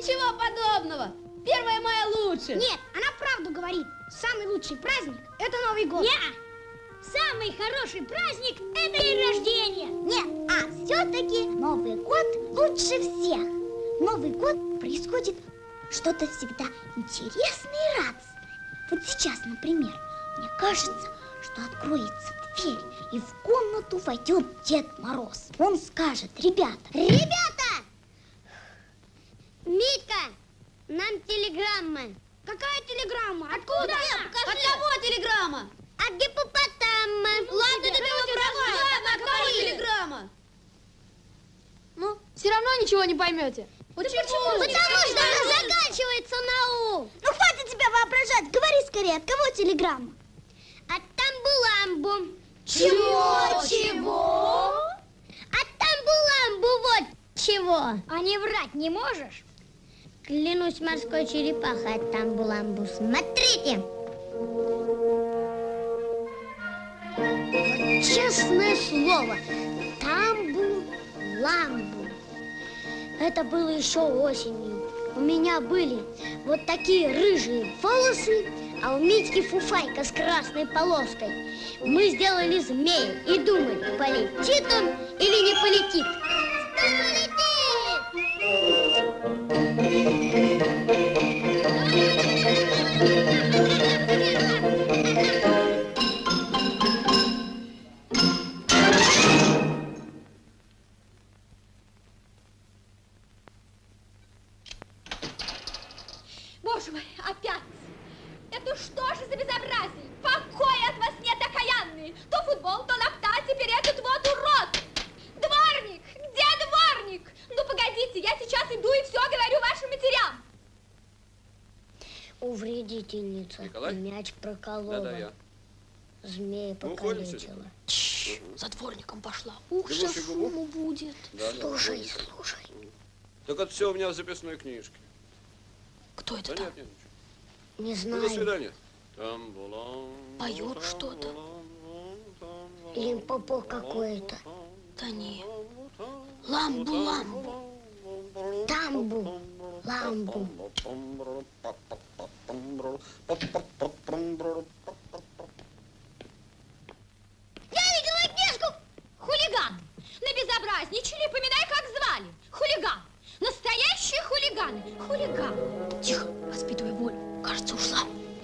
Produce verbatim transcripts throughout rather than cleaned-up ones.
Ничего подобного. первое мая лучше. Нет, она правду говорит. Самый лучший праздник – это Новый год. Нет, самый хороший праздник – это день рождения. Нет, а все-таки Новый год лучше всех. Новый год происходит что-то всегда интересное и радостное. Вот сейчас, например, мне кажется, что откроется дверь, и в комнату войдет Дед Мороз. Он скажет: ребята, ребята! Митька, нам телеграмма. Какая телеграмма? Откуда? Да, от кого телеграмма? От гиппопотама. Ладно, ты его права. Ладно, какая телеграмма? Ну, все равно ничего не поймете. Почему? Потому что она заканчивается на У. Ну, хватит тебя воображать. Говори скорее, от кого телеграмма? От Тамбуламбу. Чего? Чего? От Тамбуламбу вот чего. А не врать не можешь? Клянусь морской черепахой от Тамбуламбу. Смотрите. Вот честное слово, Тамбуламбу. Это было еще осенью. У меня были вот такие рыжие волосы, а у Митьки фуфайка с красной полоской. Мы сделали змея и думали, полетит он или не полетит. Боже мой, опять! Это что же за безобразие? Покоя от вас нет, окаянные! То футбол, то лапта, теперь этот вот урод! Дворник! Где дворник? Ну, погодите, я сейчас иду и все говорю вашим матерям. У вредительница. Николай? Мяч проколола. Да-да, я. Змея Ну, уходим покалечила. Чш, Угу. за дворником пошла. Ух, Ты сейчас лучше губу? шуму будет. Да, да, Слушай, да, да. слушай. Так это все у меня в записной книжке. Кто это Да там? нет, нет, ничего. Не Ну, знаю. до свидания. Там-булам, Поет что-то. там-булам, Лимпопо какое-то. Да не. Ламбу-ламбу. Тамбу. Ламбу. Я видела книжку! Хулиган! Набезобразничали, поминай, как звали. Хулиган! Настоящие хулиганы! Хулиган! Тихо, воспитывай волю. Кажется, ушла.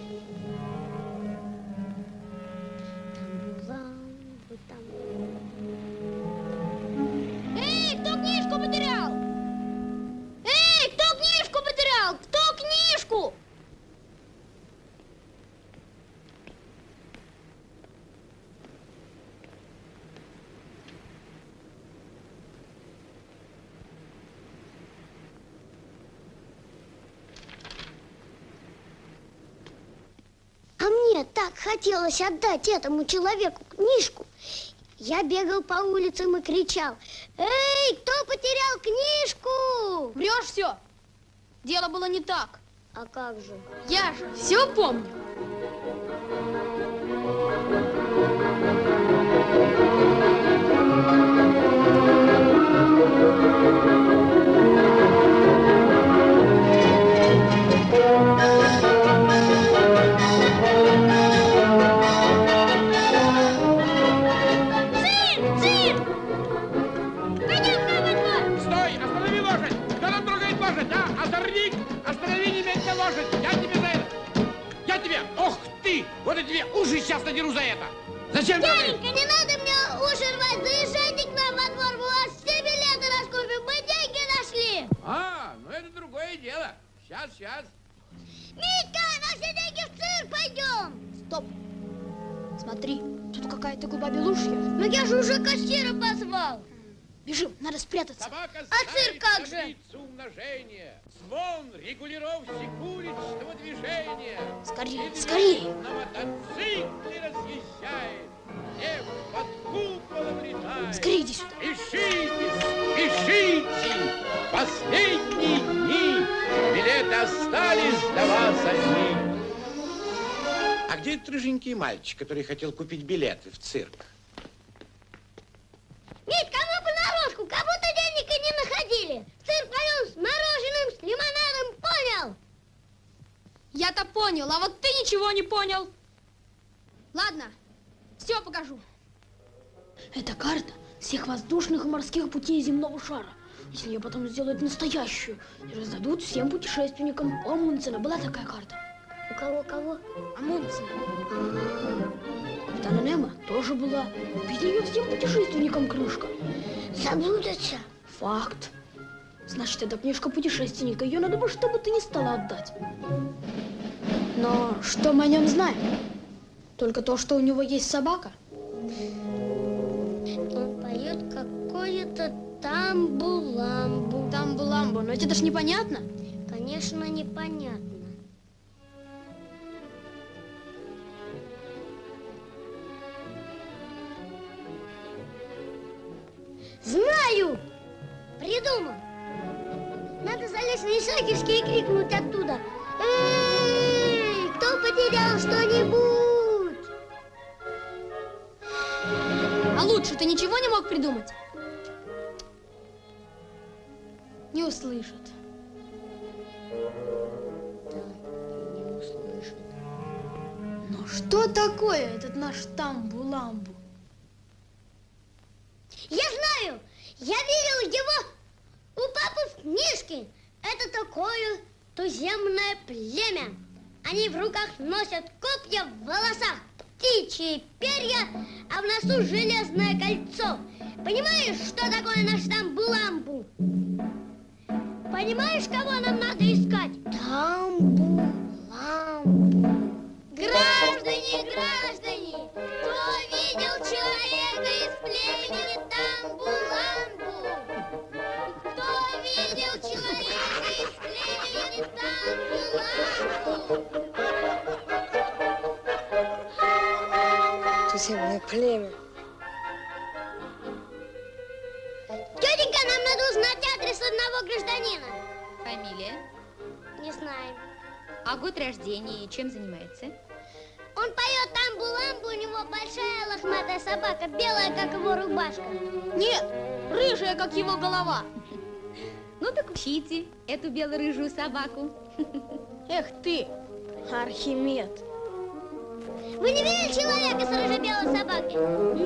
Тамбу-ламбу, тамбу. Эй, кто книжку потерял? Эй, кто книжку потерял? Кто книжку? А мне так хотелось отдать этому человеку книжку. Я бегал по улицам и кричал: эй, кто потерял книжку? Врешь все. Дело было не так. А как же? Я же все помню. Стой! Останови лошадь! Кто там трогает лошадь, а? Озорник! Останови немедленно лошадь! Я тебе за это! Я тебе! Ох ты! Вот я тебе уши сейчас надеру за это! Зачем ты? Дяденька, не надо мне уши рвать! Заезжайте к нам во двор, мы у вас все билеты раскупим, мы деньги нашли! А, ну это другое дело. Сейчас, сейчас. Митька, на все деньги в цирк пойдем! Стоп. Смотри, тут какая-то губа-белушья. Ну я же уже кассира позвал! Бежим, надо спрятаться. Собака А цирк знает как же? таблицу умножения. Звон регулировщик уличного движения. Скорее, Медведь скорее. на мотоцикле разъезжает. Небо под куполом летает. Скорее иди сюда. Спешите, спешите. Последние дни. Билеты остались для вас одни. А где этот рыженький мальчик, который хотел купить билеты в цирк? Митька, мы понарошку, как будто денег и не находили. В цирк пойдем с мороженым, с лимонадом Я-то понял, а вот ты ничего не понял. Ладно, все покажу. Это карта всех воздушных и морских путей земного шара. Если ее потом сделают настоящую и раздадут всем путешественникам. У Амундсена была такая карта. У кого-кого? Амундсена. Капитана Немо тоже была. Ведь ее всем путешественникам крышка. Заблудятся. Факт. Значит, это книжка путешественника. Ее надо бы, чтобы ты не стала отдать. Но что мы о нем знаем? Только то, что у него есть собака. Он поет какое-то тамбу-ламбу. Тамбу-ламбу. Но ведь это ж непонятно. Конечно, непонятно. Знаю! Придумал! Надо залезть на высокишки и крикнуть оттуда. Эй, кто потерял что-нибудь? А лучше ты ничего не мог придумать? Не услышат. Да, не услышат. Но что такое этот наш тамбу-ламбу? Я знаю! Я видел его у папы в книжке. Это такое туземное племя. Они в руках носят копья, в волосах птичьи перья, а в носу железное кольцо. Понимаешь, что такое наш тамбу-ламбу? Понимаешь, кого нам надо искать? Тамбу-ламбу. Граждане, граждане, кто видел человека из племени Тамбу-ламбу? Кто видел человека из племени Тамбу-ламбу? Туземное племя. Тетенька, нам надо узнать адрес одного гражданина. Фамилия? Не знаем. А год рождения и чем занимается? Он поет тамбу-ламбу, у него большая лохматая собака, белая, как его рубашка. Нет, рыжая, как его голова. Ну так учите эту бело-рыжую собаку. Эх ты, Архимед. Вы не видели человека с рыжо-белой собакой?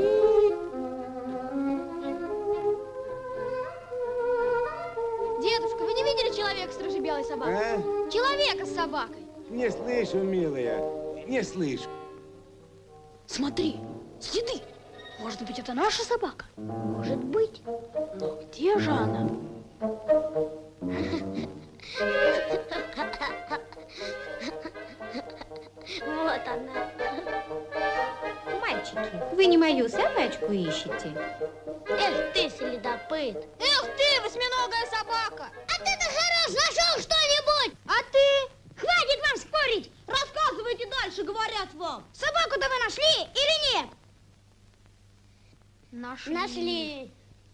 Дедушка, вы не видели человека с рыжей-белой собакой? А? Человека с собакой. Не слышу, милая, не слышу. Смотри, следы. Может быть, это наша собака? Может быть. Но где же она? Вот она. Мальчики, вы не мою собачку ищете? Эх ты, следопыт. Эх ты, восьминогая собака! А ты-то хорош нашел что-нибудь? А ты? Хватит вам спорить! Рассказывайте дальше, говорят вам. Собаку-то вы нашли или нет? Нашли. Нашли.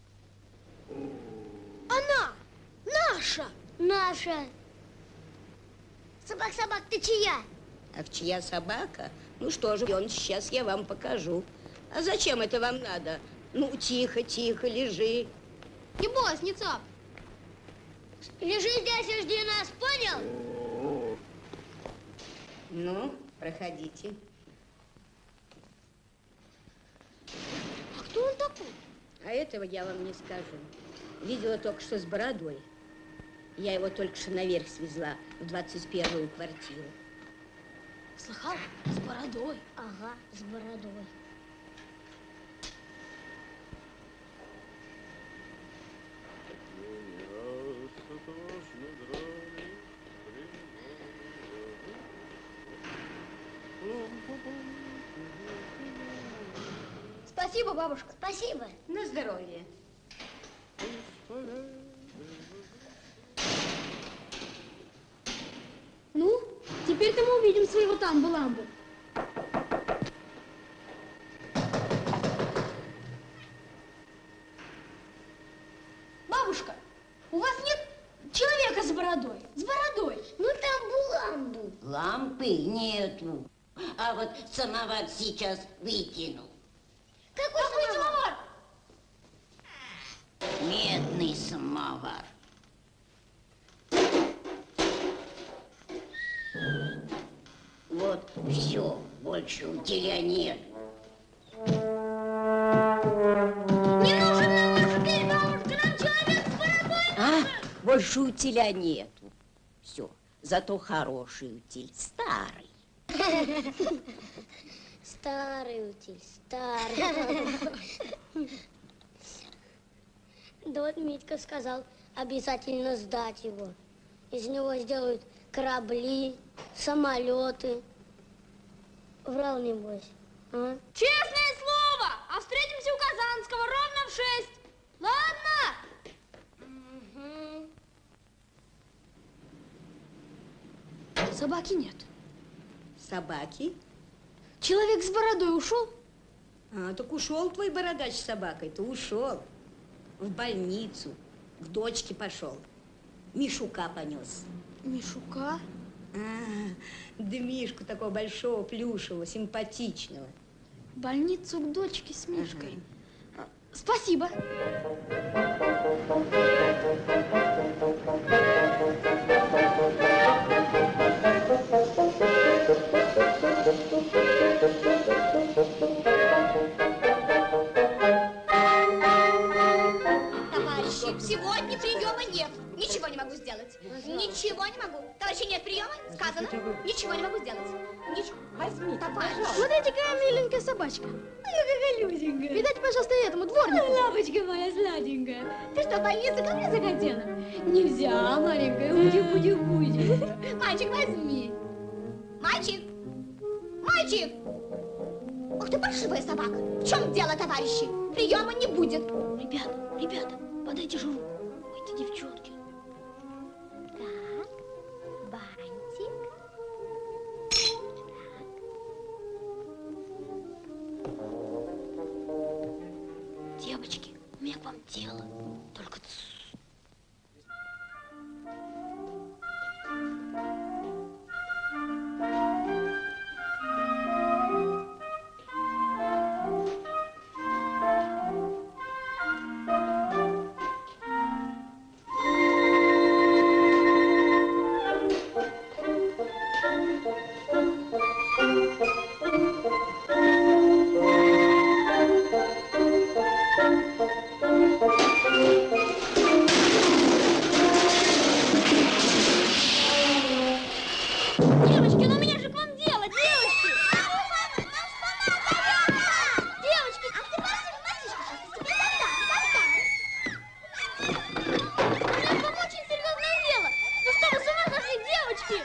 Она! Наша! Наша. Собак-собак, ты чья? Ах, чья собака? Ну что же, он сейчас я вам покажу. А зачем это вам надо? Ну, тихо, тихо, лежи. Не бойся, не цап. Лежи здесь и жди нас, понял? Ну, проходите. А кто он такой? А этого я вам не скажу. Видела только что с бородой. Я его только что наверх свезла, в двадцать первую квартиру. Слыхал? С бородой. Ага, с бородой. Спасибо, бабушка. Спасибо. На здоровье. Ну, теперь-то мы увидим своего тамбу-ламбу. Бабушка, у вас нет человека с бородой? С бородой. Ну, тамбу-ламбу. Лампы нету. А вот самовар сейчас выкину. Какой, Какой самовар? Медный самовар. Все, больше утиля нет. Не нужен нам ваш утиль, бабушка, нам человек с бородой. А, больше утиля нету. Все, зато хороший утиль, старый. Старый утиль, старый. Да вот Митька сказал, обязательно сдать его. Из него сделают корабли, самолеты. Врал, небось, а? Честное слово! А встретимся у Казанского ровно в шесть. Ладно? Угу. Собаки нет. Собаки? Человек с бородой ушел? А, так ушел твой бородач с собакой-то, ушел. В больницу, к дочке пошел. Мишука понес. Мишука? А, да Мишку такого большого, плюшевого, симпатичного. В больницу к дочке с Мишкой. Ага. Спасибо. Сегодня приема нет. Ничего не могу сделать. Ничего не могу. Товарищи, нет приема. Сказано. Ничего не могу сделать. Ничего. Возьмите, пожалуйста. Смотрите, какая миленькая собачка. Ай, какая люсенькая. Передайте, пожалуйста, этому дворнику. Лапочка моя сладенькая. Ты что, больница ко мне захотела? Нельзя, маленькая. Уйди, уйди, уйди. Мальчик, возьми. Мальчик. Мальчик. Ух ты, паршивая собака. В чем дело, товарищи? Приема не будет. Ребята, ребята, подайте же руку. Эти девчонки. Так, бантик. Девочки, у меня к вам дело. Только тс. Девочки, ну у меня же к вам дело, девочки! Девочки! Ах ты, паршивый мальчишка, сейчас я тебе дам, дам, дам. У меня к вам очень серьезное дело! Ну что вы с ума сошли, девочки?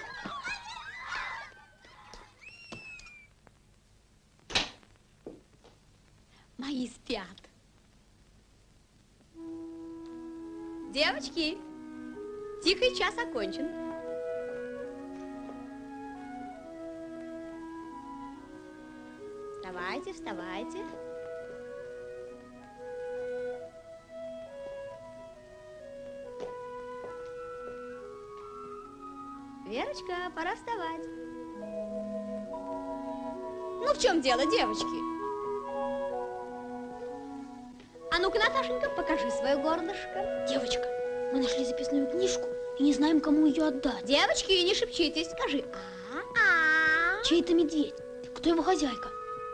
Мои спят. Девочки, тихий час окончен. Вставайте, вставайте. Верочка, пора вставать. Ну, в чем дело, девочки? А ну-ка, Наташенька, покажи свое горлышко. Девочка, мы нашли записную книжку и не знаем, кому ее отдать. Девочки, не шепчитесь, скажи. А-а. Чей это медведь? Кто его хозяйка?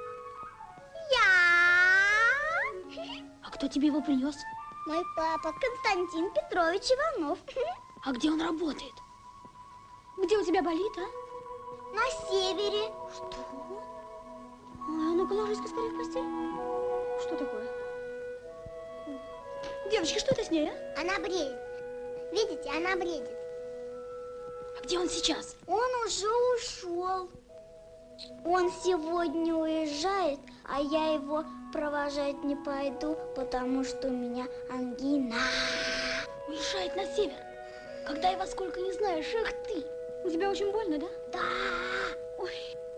Я. А кто тебе его принес? Мой папа Константин Петрович Иванов. А где он работает? Где у тебя болит, а? На севере. Что? Ой, а ну-ка ложись-ка скорее в постель. Что такое? Девочки, что это с ней, а? Она бредит. Видите, она бредит. А где он сейчас? Он уже ушел. Он сегодня уезжает, а я его провожать не пойду, потому что у меня ангина. Уезжает на север. Когда и во сколько не знаешь, эх ты. У тебя очень больно, да? Да. Ой.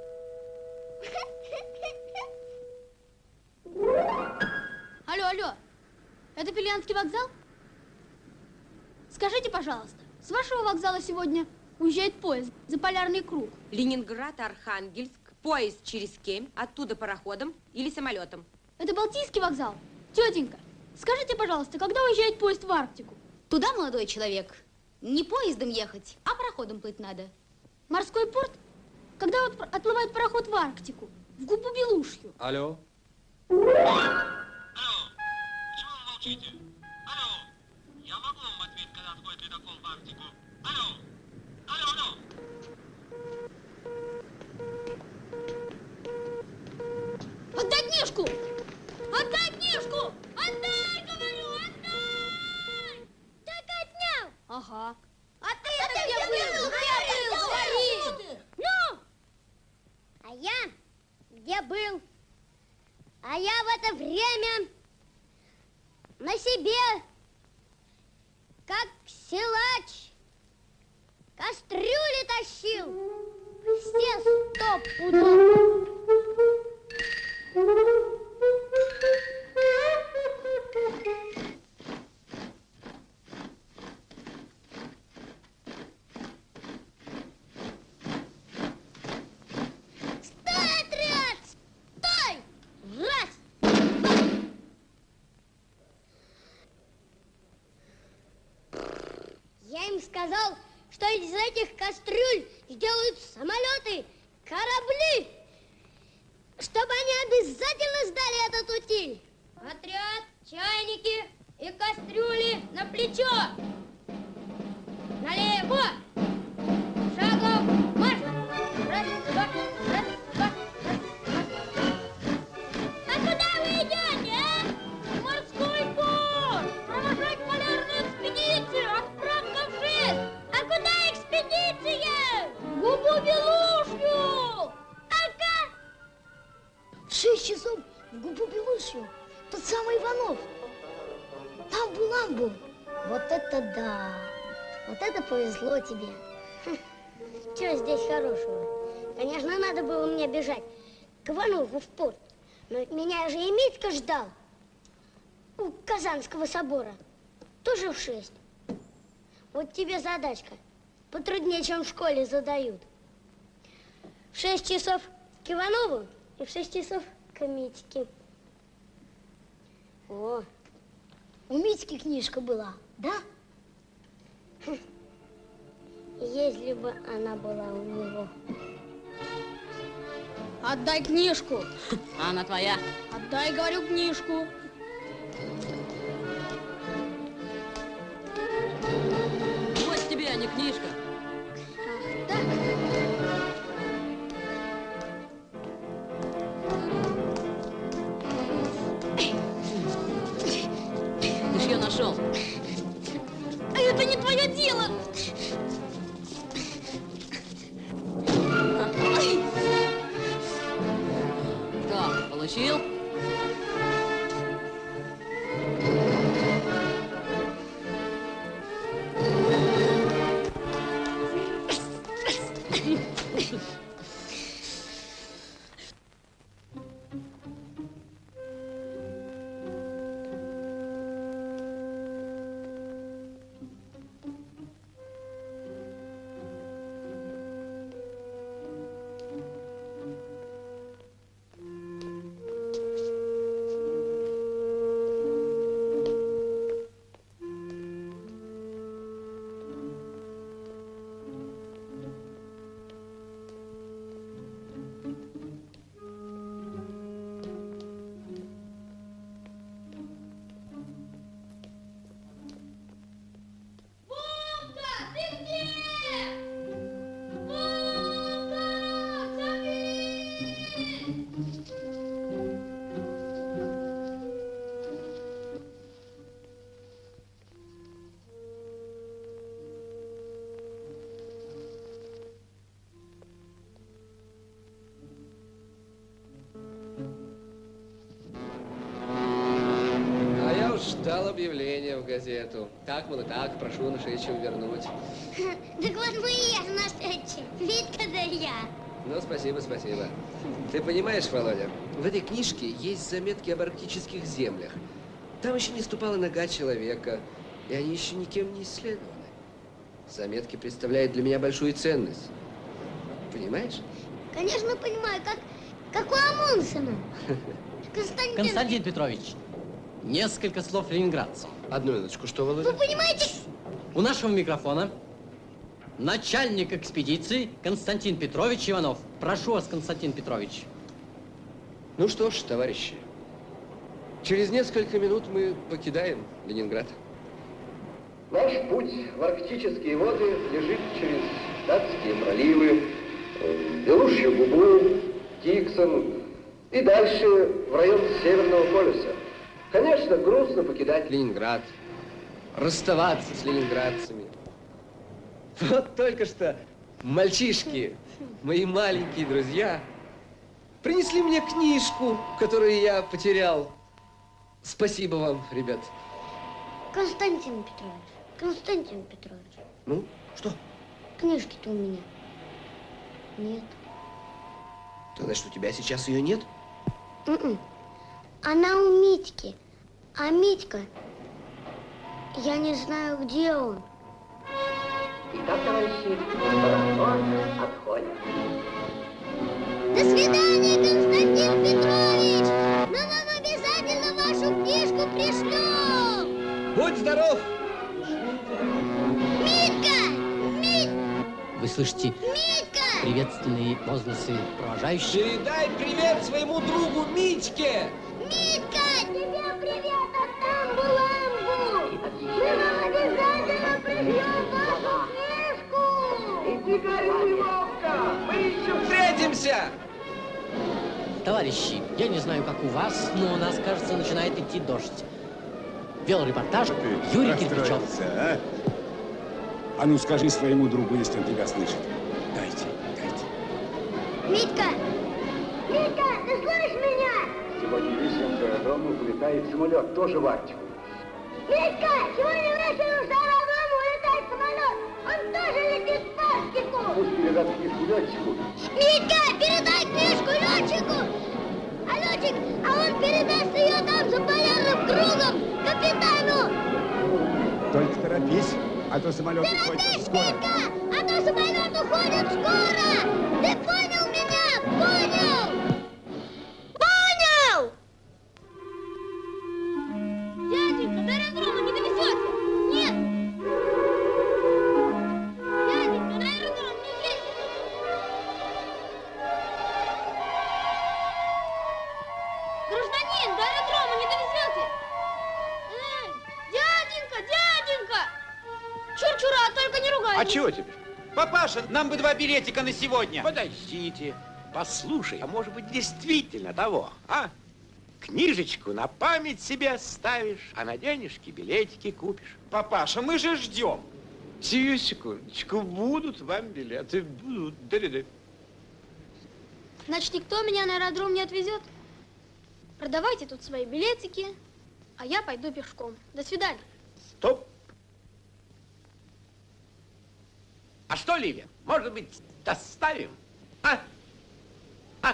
Алло, алло. Это Пелянский вокзал? Скажите, пожалуйста, с вашего вокзала сегодня уезжает поезд за полярный круг? Ленинград, Архангельск, поезд через Кемь, оттуда пароходом или самолетом. Это Балтийский вокзал? Тетенька, скажите, пожалуйста, когда уезжает поезд в Арктику? Туда, молодой человек, не поездом ехать, а пароходом плыть надо. Морской порт? когда вот отплывает пароход в Арктику, в губу Белушью. Алло. Алло, почему вы молчите? Алло, я могу вам ответить, когда отходит ледокол в Арктику. Алло, алло, алло. Отдай книжку! Отдай книжку! Отдай, говорю, отдай! Так отнял. Ага. А ты это где был? Где был? Говори! Ну! А я где был? А я в это время на себе, как силач, кастрюли тащил. Все сто пудов. Стой, отряд! Стой! Раз! Два! Я им сказал, что из этих кастрюль сделают самолеты, корабли, чтобы они обязательно сдали этот утиль. Отряд, чайники и кастрюли на плечо. Налево. Шагом марш. Раз, два, раз, два, раз, два. А куда вы идете, а? В морской порт. Провожать полярную экспедицию. Отправка в шесть. А куда экспедиция? В губу Белушью. Ага. В шесть часов в губу Белушью. Тот самый Иванов. Там был Амбул. Вот это да! Вот это повезло тебе. Что здесь хорошего? Конечно, надо было мне бежать к Иванову в порт. Но ведь меня же и Митька ждал у Казанского собора. Тоже в шесть. Вот тебе задачка. Потруднее, чем в школе задают. В шесть часов к Иванову и в шесть часов к Митьке. О, у Митьки книжка была, да? Если бы она была у него. Отдай книжку. А она твоя. Отдай, говорю, книжку. Вот тебе, а не книжка. Ах, так? Ты ж ее нашел. А это не твое дело. Что, получил? Дал объявление в газету. Так, мол, и так, прошу нашедшего вернуть. Так вот мы и есть нашедшие. Витька да я. Ну, спасибо, спасибо. Ты понимаешь, Володя, в этой книжке есть заметки об арктических землях. Там еще не ступала нога человека, и они еще никем не исследованы. Заметки представляют для меня большую ценность. Понимаешь? Конечно, понимаю, как, как у Амундсена. Константин... Константин Петрович, несколько слов ленинградцам. Одну минуточку, что, Володя? Вы понимаете? У нашего микрофона начальник экспедиции Константин Петрович Иванов. Прошу вас, Константин Петрович. Ну что ж, товарищи, через несколько минут мы покидаем Ленинград. Наш путь в арктические воды лежит через датские проливы, Белушью губу, Тиксон и дальше в район Северного полюса. Конечно, грустно покидать Ленинград, расставаться с ленинградцами. Вот только что мальчишки, мои маленькие друзья, принесли мне книжку, которую я потерял. Спасибо вам, ребят. Константин Петрович, Константин Петрович. Ну, что? Книжки-то у меня нет. Тогда что, у тебя сейчас ее нет? Mm-mm. Она у Митьки. А Митька, я не знаю, где он. Итак, товарищи, марафон отходит. До свидания, Константин Петрович! Мы вам обязательно вашу книжку пришлем! Будь здоров! Митька! Мит... Вы слышите Митька! приветственные возгласы провожающих? Передай привет своему другу Митьке! Митька, тебе привет от Тамбу-Ламбу! Мы вам обязательно пришлем вашу книжку! Иди, горюй, Вовка! Мы еще встретимся! Товарищи, я не знаю, как у вас, но у нас, кажется, начинает идти дождь. Вел репортаж Юрий Кирпичев. А? а ну скажи своему другу, если он тебя слышит. Дайте, дайте. Митька! Митька, ты слышишь меня? Сегодня вечером к аэродрому улетает самолет, тоже в Арктику. Митька, сегодня вечером с аэродрому улетает самолет. Он тоже летит в Арктику. Пусть передаст книжку летчику. Митька, передай книжку летчику. А летчик, а он передаст ее там за полярным кругом капитану. Только торопись, а то самолет уходит скоро. Митька, а то самолет уходит скоро. Ты понял меня? Понял? Понял! Дяденька, до аэродрома не довезете? Нет. Дяденька, на аэродром не едет. Гражданин, до аэродрома не довезете? Эй, дяденька, дяденька! Чур-чура, только не ругайтесь. А чего тебе? Папаша, нам бы два билетика на сегодня. Подождите, послушай, а может быть действительно того, а? Книжечку на память себе оставишь, а на денежки билетики купишь. Папаша, мы же ждем. Сию секундочку, будут вам билеты, будут. Да-да-да. Значит, никто меня на аэродром не отвезет? Продавайте тут свои билетики, а я пойду пешком. До свидания. Стоп. А что, Ливия, может быть, доставим? А? А?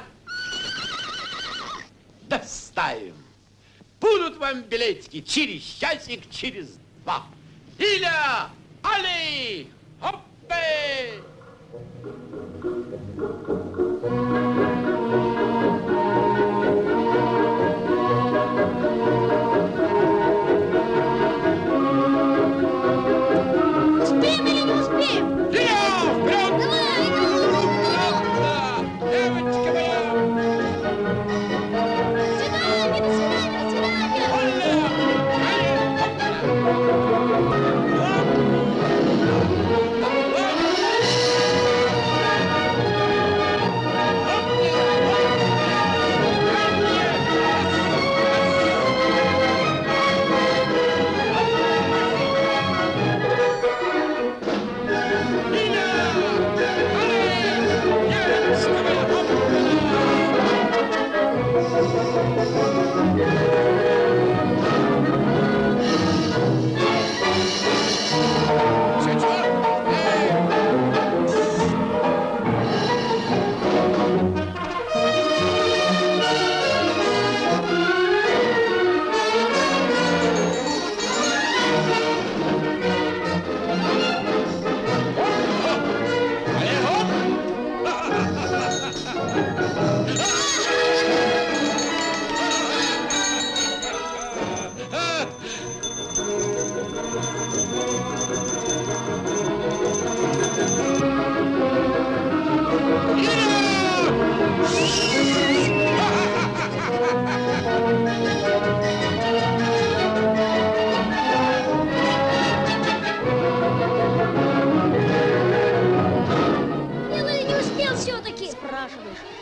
Доставим. Будут вам билетики через часик, через два. Иля! Али! Хоппе! Успеем или не успеем?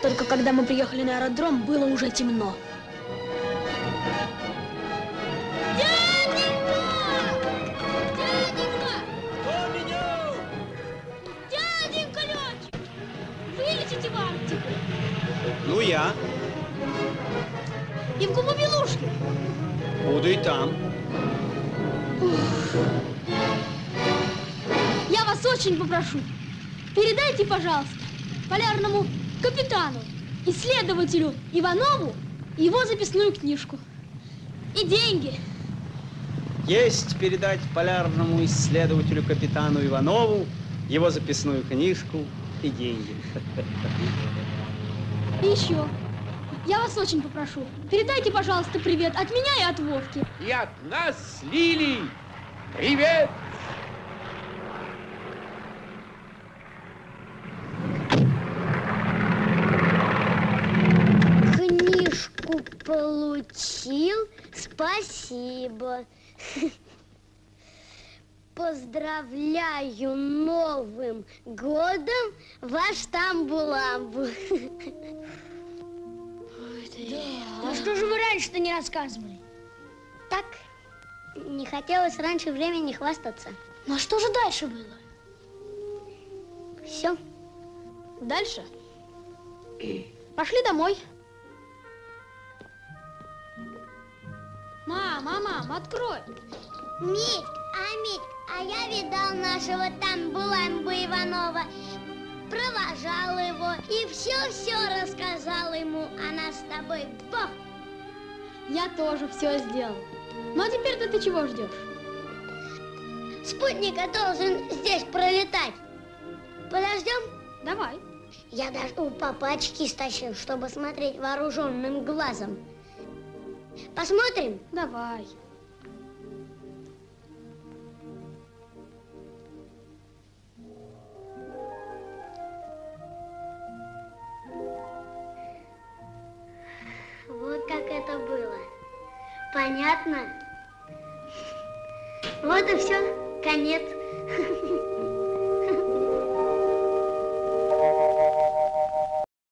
Только когда мы приехали на аэродром, было уже темно. Дяденька! Дяденька! Кто меня? Дяденька летчик! Вылетите в Арктику! Ну, я. И в Губу-Белушке. Буду и там. Я вас очень попрошу, передайте, пожалуйста, полярному капитану, исследователю Иванову его записную книжку. И деньги. Есть передать полярному исследователю капитану Иванову его записную книжку и деньги. И еще, я вас очень попрошу, передайте, пожалуйста, привет от меня и от Вовки. И от нас с Лили привет! Книжку получил, спасибо. Поздравляю Новым годом, ваш Тамбу-Ламбу. Да. А что же вы раньше-то не рассказывали? Так, не хотелось раньше времени хвастаться. Ну а что же дальше было? Все. Дальше? Пошли домой. Мама, мама, открой. Мить, а Мить, а я видал нашего Тамбу-Ламбу Иванова, провожал его и все-все рассказал ему о нас с тобой. Бог! Я тоже все сделал. Ну а теперь-то ты чего ждешь? Спутника должен здесь пролетать. Подождем? Давай. Я даже у папачки стащил, чтобы смотреть вооруженным глазом. Посмотрим? Давай. Вот как это было. Понятно? Вот и все. Конец.